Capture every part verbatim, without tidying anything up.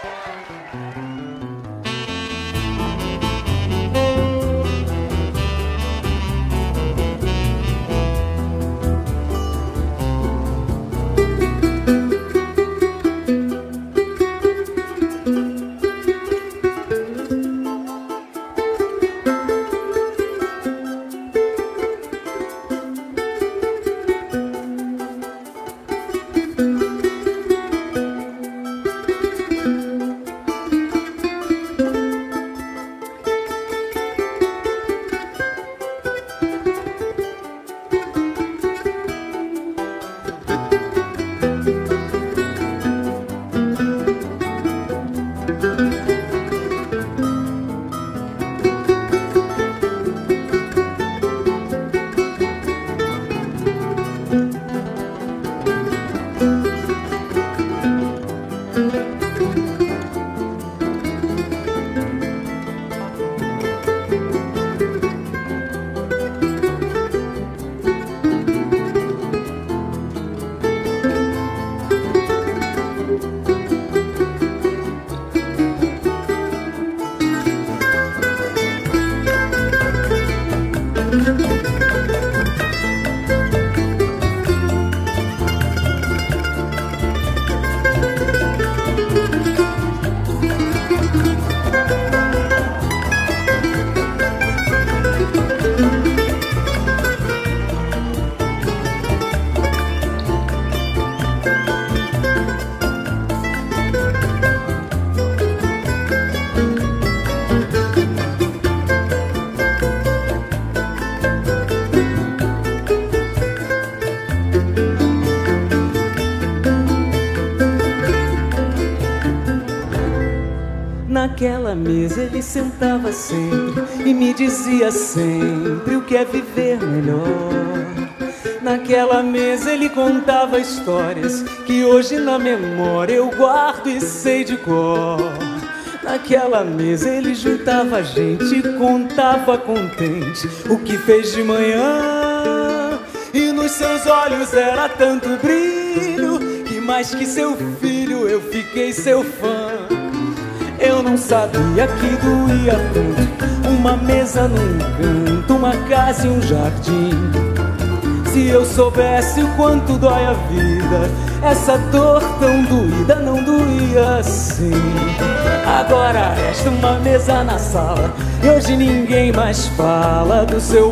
Naquela mesa ele sentava sempre e me dizia sempre o que é viver melhor. Naquela mesa ele contava histórias que hoje na memória eu guardo e sei de cor. Naquela mesa ele juntava a gente e contava contente o que fez de manhã. E nos seus olhos era tanto brilho que mais que seu filho eu fiquei seu fã. Eu não sabia que doía tanto uma mesa num canto, uma casa e um jardim. Se eu soubesse o quanto dói a vida, essa dor tão doída não doía assim. Agora resta uma mesa na sala e hoje ninguém mais fala do seu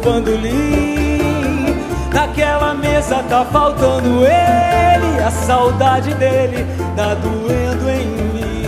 bandolim. Naquela mesa tá faltando ele, a saudade dele tá doendo em mim.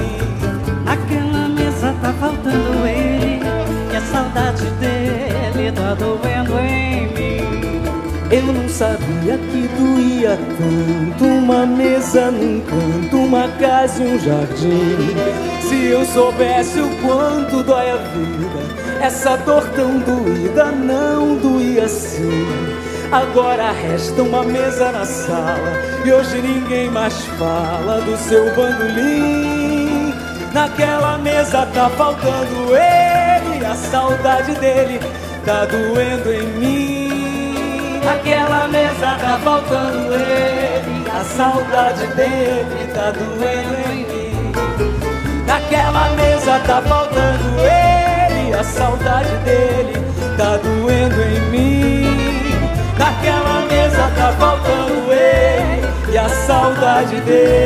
Aquela mesa tá faltando ele, e a saudade dele tá doendo em mim. Eu não sabia que doía tanto uma mesa num canto, uma casa e um jardim. Se eu soubesse o quanto dói a vida, essa dor tão doída não doía assim. Agora resta uma mesa na sala e hoje ninguém mais fala do seu bandolim. Naquela mesa tá faltando ele, a saudade dele tá doendo em mim. Naquela mesa tá faltando ele, a saudade dele tá doendo em mim. Naquela mesa tá faltando ele, a saudade dele tá doendo em mim. Naquela mesa tá faltando ele e a saudade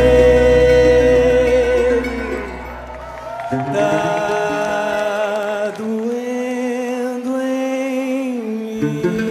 dele tá doendo em mim.